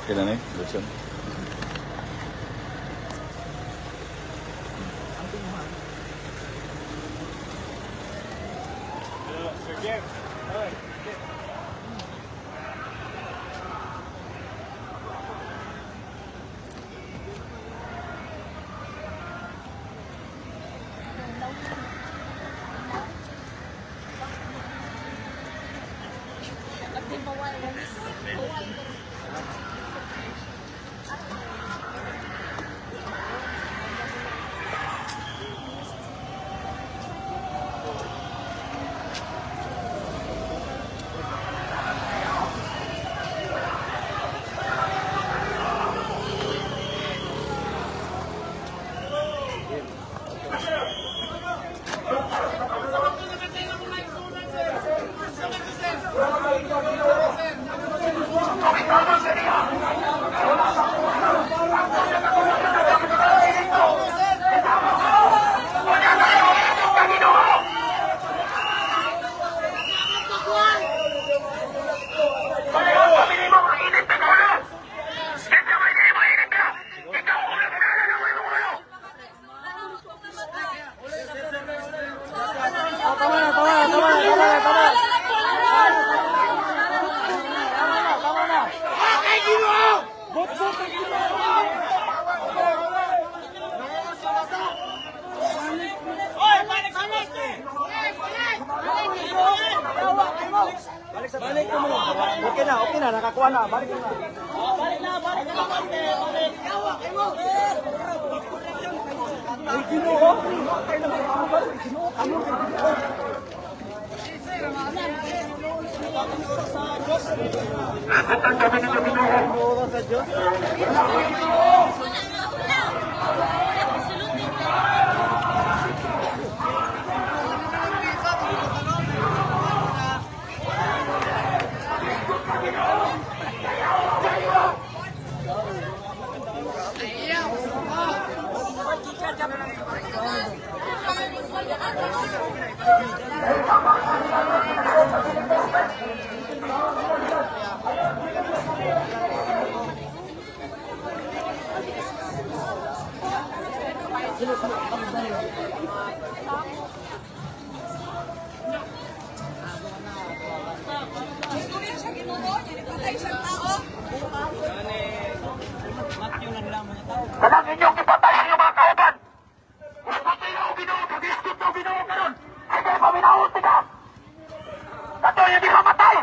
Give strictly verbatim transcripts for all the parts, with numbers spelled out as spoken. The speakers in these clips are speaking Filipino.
Kailan na eh? Luson. Balik ka mo. Okay na, okay na. Nakakuha na. Balik na. Balik na, balik na. Balik. Hawak mo. Ay, Ginoo. Okay na mga Ginoo. Ano? Ang kami ng Ginoo sa Diyos. Walang inyong ipatay sa inyong mga kauban. Ispatay na o Ginoo, pag-iskot na o Ginoo karon. Ay kayo paminahon sila. Kato yung di mamatay.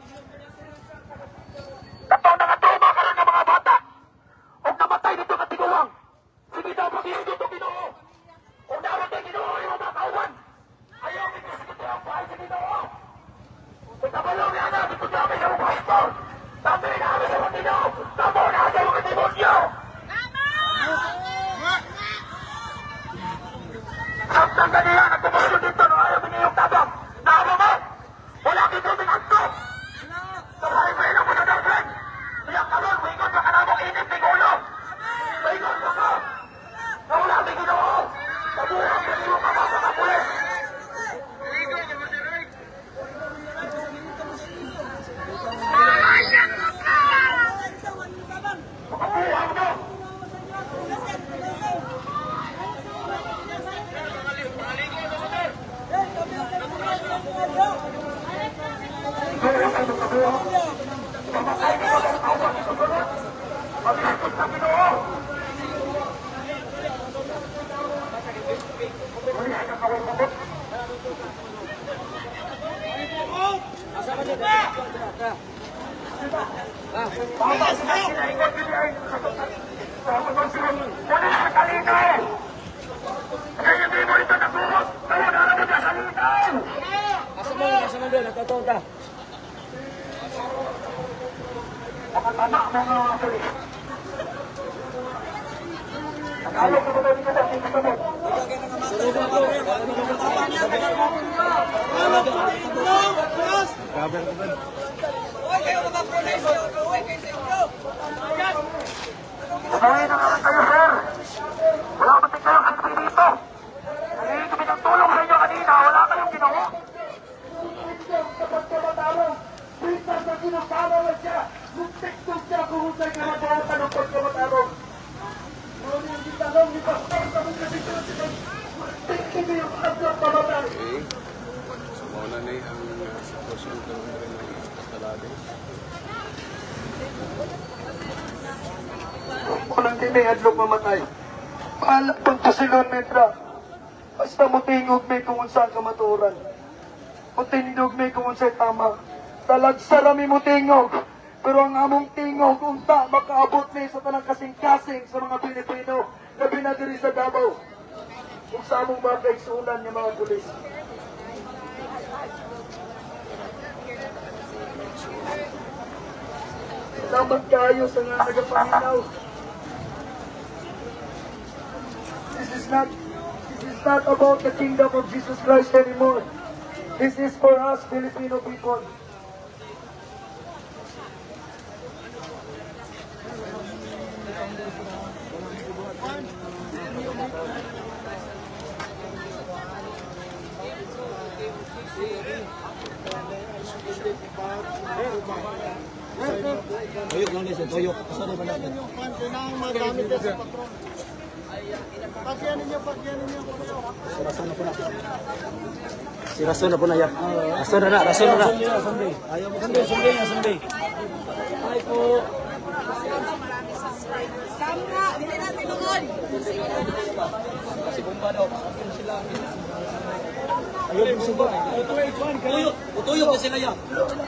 Kato nangatuma karon ng mga bata. Huwag namatay dito na tigulang. Sige daw pag-iskot o Ginoo. Huwag dapat ay Ginoo yung mga kauban. Ayaw pag-iskot na ang bahay sa Ginoo. Pagkabalaw niya na, dito namin sa mga pastor. Sabi namin sa mga Ginoo. Tamo na sa mga demonyo. Samtang kanila na tumusyo dito no ayaw miniyong tabang. Naamo mo! Wala kito binagto! Tumahay mo ilang mga darfren! Kaya karoon, mayroon ka na mong init ng ulo! Mayroon ka ka! Na wala kang Ginoo! Tabuhan ka niyo ka sa mga pulis! Makabuhan mo! Sabahin na naman kayo, sir. Wala ba tingnan ang sabi dito? Nagiging kami ng tulong sa inyo kanina. Wala kayong ginawa. Sa pagkamatawang, pintas na ginagawa siya. Nung tekstong siya kung sa'y kanabuhatan ng pagkamatawag. Ngunit ang gitanong ni Pastor sa mga kasitulasyon, tingin niyo ang pamatay. Okay. So, mauna na ang uh, sitwasyon ito rin ng kasalali. Walang dinay adlok mamatay. Paalak pang pasilon metra. Basta mutingog may kung saan kamaturan. Mutindog may kung saan tama. Talagsarami mutingog. Pero ang among tingog unta makaabot ni sa tanang kasing-kasing sa mga Pilipino na binadiri sa Davao. Kung sa among mga kaigsunan ng mga pulis. Salamat kayo sa nga nagapanginaw. This is not, this is not about the kingdom of Jesus Christ anymore. This is for us Filipino people. Tuyok lang din siya, tuyok. Sorry ba natin? Kailangan magamit yan sa patron. Pagyan ninyo, pagyan ninyo. Rason na po na. Si Rason na po na yan. Rason na na, Rason na na. Ayaw mo sunday, sunday na, sunday. Ay po. Tama, hindi natin lungod. Si Bumba daw. Ayaw mo sumba. Tuyok, tuyok na sila yan.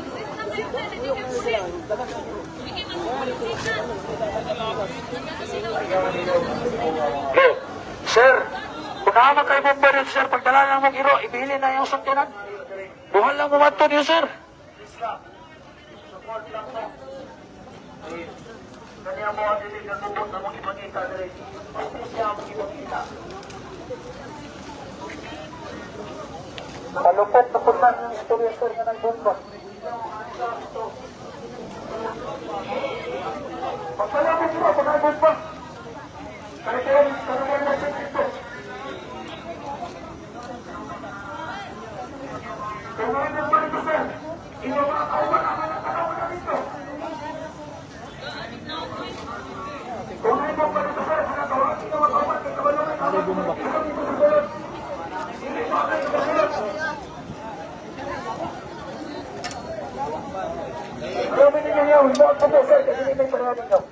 Hey, sir, kung naman kayo bombaril, sir, pagdala lang mong iro, ibili na yung suntinan. Buhan lang umato niyo, sir. Kanya mo ang dilig na tupot na mong ipagkita, sir. Siya ang ipagkita. Kalupot na punlan ng istorya, sir, na ng bomba. Pagkalapit mo, pagkalapit pa. Kaya-kaya, kaya-kaya na siya dito. Kung ngayon ang balik ko, sir, inyong mga kauman, ang mga kauman na dito. Kung ngayon ang balik ko, sir, mga kauman, inyong mga kauman, kaya kauman na kauman, inyong mga kauman. Hindi pa kayo kasunod. Grabe ninyo yun, mo ako po, sir, kasi hindi may parang ninyo.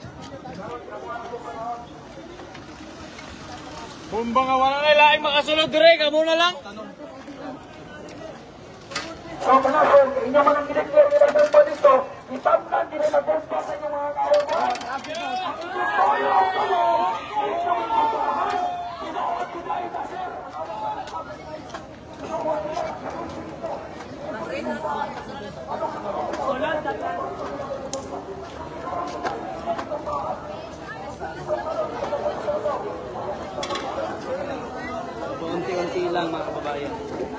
Bumba nga wala nga laing makasunod dire, kamo na lang. So, mga sir, inyo man ang ginagkir nila ng pa dito, itamnan din na bomba sa inyong mga kauman. Unti-unti lang mga kababayan.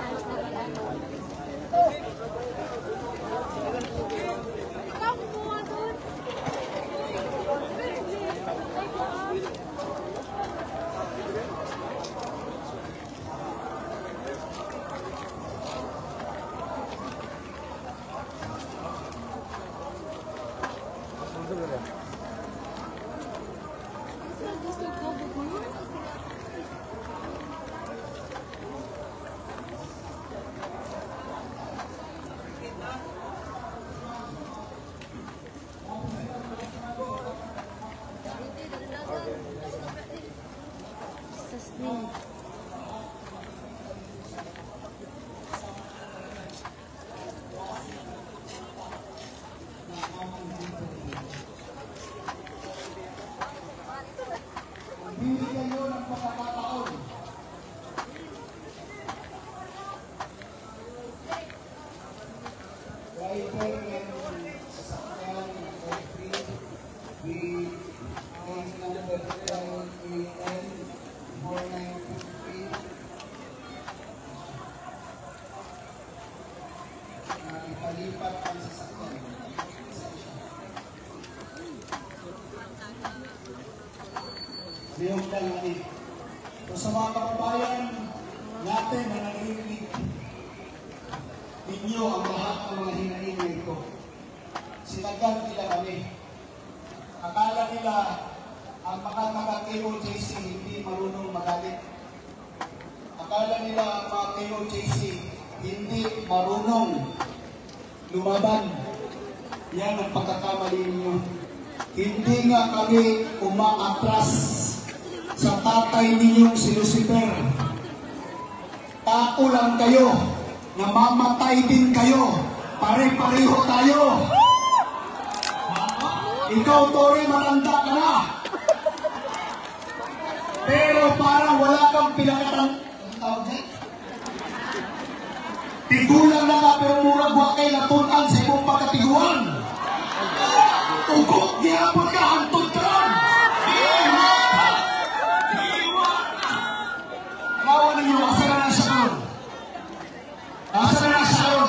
Ipalipat ang sasakyan. Liyong kalaki. So sa mga kababayan natin na narinig ninyo ang lahat ng mga hinaing na ito. Sinagan nila kami Akala nila ang mga taga-K O J C hindi marunong magalit. Akala nila ang mga K O J C hindi marunong lumaban. Yan ang pagkakamali ninyo. Hindi nga kami umaatras sa tatay ninyong si Lucifer. Tao lang kayo, namamatay din kayo, pare-pareho tayo. Ikaw, Tori, maranda ka na. Pero parang wala kang pinakatang tigulang na nga, pero murag wakay natunan sa imong pagkatiguan. Ugot niya po ka, hantod ka lang. Iwa ka! Iwa ka! Nawa ninyo, asa na na siya doon? Asa na na siya doon?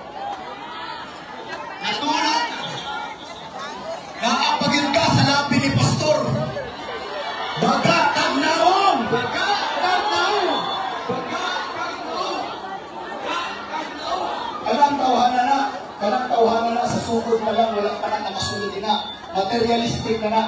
Natulad ka. Nakapagin ka sa labi ni Pastor. Baga kang naon! Baga kang naon! Baga kang naon! Baga kang naon! Alam tawhanan na, kanang tawhanan na sa sugod na lang, walang panang nakasulod na, materialistic na na,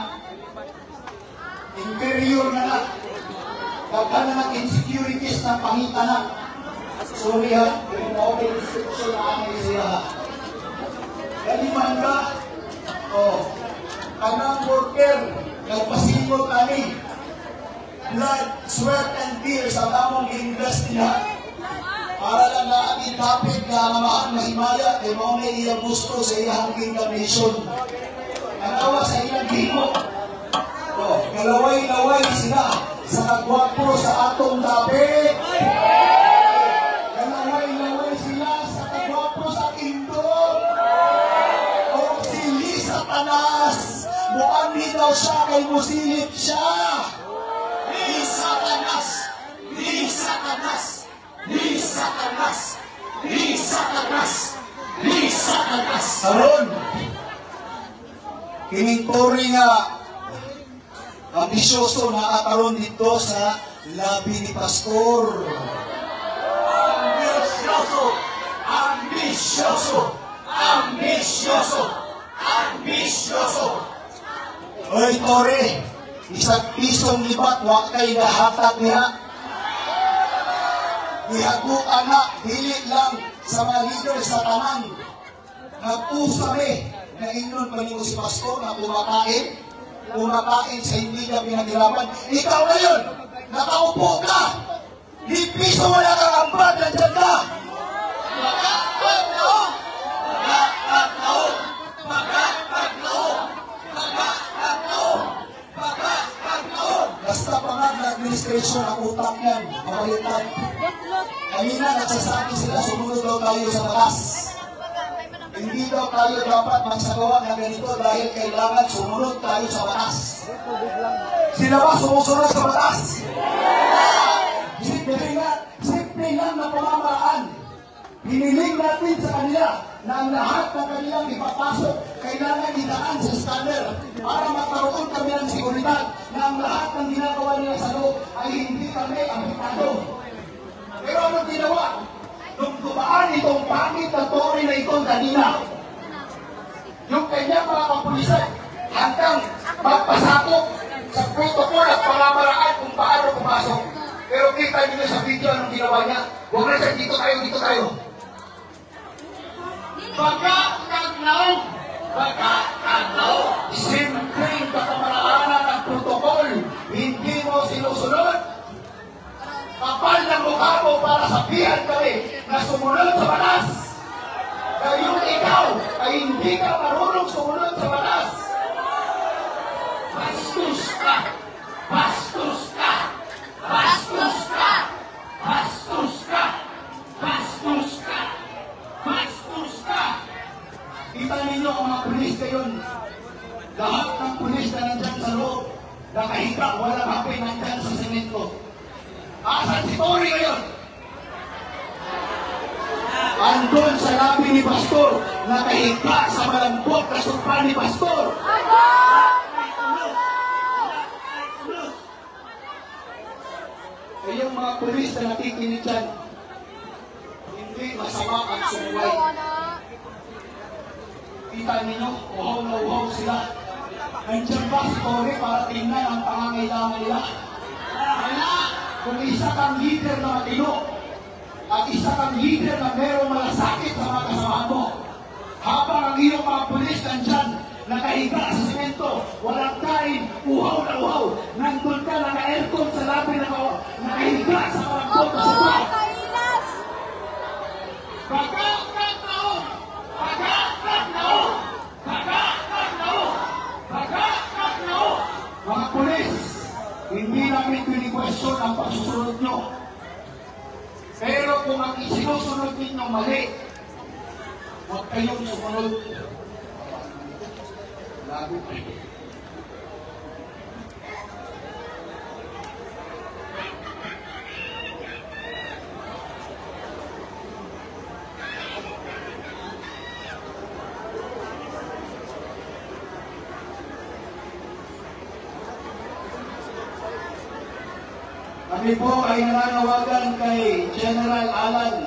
inferior na na, kagka na ng insecurities na pangita na. Sorry ha, yung mga may instruction na amay siya ha. Kaliman ka, oh, kanang worker, nagpasingot kami, blood, sweat, and tears ang among invest niya. Para lang na ang topic na mamahan na himaya, ay mga may iyang gusto sa iyang kingdom nation. Nanawa sa iyang himo. Oh, kalaway-laway sila sa kagwapo sa atong topic. Kalaway-laway sila sa kagwapo sa indon. O sili sa tanas, muamhin daw siya kay musilip siya. Ni Satanas! Ni Satanas! Ni Satanas! Ni Satanas! Ni Satanas! Karon, kininturi nga ambisyoso na akaroon dito sa labi ni Pastor. Ambisyoso! Ambisyoso! Ambisyoso! Ambisyoso! Oy, Tore, isang pisong libat, wakay nahatag niya. Ihaguan na, dili lang sa mga leader sa tanan. Nag-usabi na inon pa niyo si Pastor na kumakain, kumakain sa hindi niya pinaghirapan. Ikaw ngayon, nakaupo ka, di piso wala kang ambag, nandyan ka. Magkakagnaw! Magkakagnaw! Magkakagnaw! Magkakagnaw! Magkakagnaw! Basta pa nga na administration ang utak yan, mabalitan. Kanina nagsasabi sila, sumunod daw tayo sa batas. Hindi daw tayo dapat magsagawa na ganito dahil kailangan sumunod tayo sa batas. Sila ba sumusunod sa batas? Simple lang, simple lang na pamamaraan. Hiniling natin sa kanila na ang lahat ng kanilang ipapasok kailangan idaan sa scanner para magkaroon kami ng seguridad na ang lahat ng ginagawa nila sa loob ay hindi kami apektado. Pero anong ginawa? Nung dumaan itong pangit na Tori na itong kanina, yung kanyang mga kapulisan hanggang magpasakop sa protocol at pamamaraan kung paano pumasok. Pero kita nyo sa video anong ginawa niya. Huwag na siya, dito tayo, dito tayo. Pagkakagnaw! Pagkakagnaw! Simpleng kakamaraanan ng protocol, hindi mo sinusunod. Kapal ng mukha mo para sabihan kami na sumunod sa batas. Ngayon ikaw ay hindi ka marunong sumunod sa batas. Bastos ka! Bastos ka! Bastos ka! Bastos ka! Bastos ka! Bastos ka! Kita ninyo ang mga pulis ngayon. Lahat ng pulis na nandyan sa loob, nakahiga, walang hapin nandyan sa semento. Asan si Tori ngayon? Andun sa labi ni Pastor, nakahiga sa malambot na sopa ni Pastor. Kayong mga pulis na nakikinig dyan, hindi masama ang sumuway. Kita ninyo, uhaw na uhaw sila. Nandiyan ba si Tore para tingnan ang pangangailangan nila? Kaya, kung isa kang leader na matino, at isa kang leader na merong malasakit sa mga kasamahan mo, habang ang iyong mga pulis nandyan, nakahiga sa semento, walang kain, uhaw na uhaw, nandun ka, naka-aircon sa labi, naka- nakahiga sa parang sa bahay. Pagkakat na o! Pagkakat na o! Pagkakat na o! Pagkakat na o! Mga pulis, hindi namin pini-question ang pagsusunod nyo. Pero kung ang isinusunod ninyo mali, huwag kayong sumunod. Lago kayo. Kami po ay nananawagan kay General Alan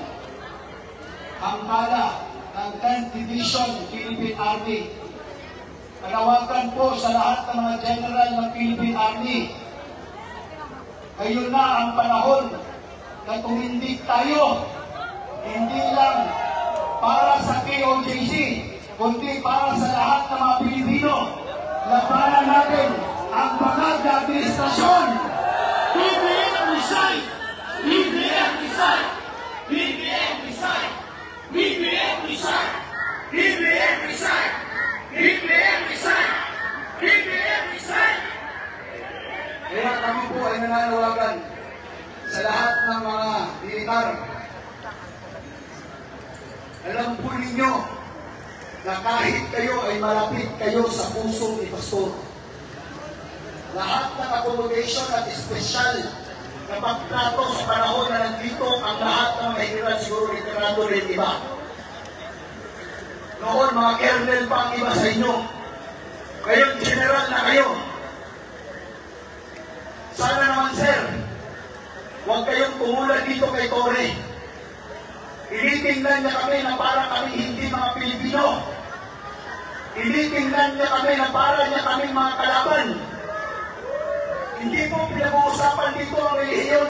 Ampala ng tenth Division Philippine Army. Nanawagan po sa lahat ng mga general ng Philippine Army. Ngayon na ang panahon na tumindig tayo, hindi lang para sa K O J C, kundi para sa lahat ng mga Pilipino. Labanan natin ang bangag na administrasyon. B B M resign! B B M resign! B B M resign! B B M resign! B B M resign! B B M resign! B B M resign! Kaya kami po ay nananawagan sa lahat ng mga militar. Alam po ninyo na kahit kayo ay malapit kayo sa puso ni Pastor, lahat ng accommodation at espesyal na pagtrato sa panahon na nandito ang lahat ng mahirap siguro literado rin iba. Noon mga kernel pa ang iba sa inyo. Ngayon general na kayo. Sana naman sir, huwag kayong tumulad dito kay Tore. Initingnan niya kami na para kami hindi mga Pilipino. Initingnan niya kami na para niya kami mga kalaban. Hindi po pinag-uusapan dito ang relihiyon.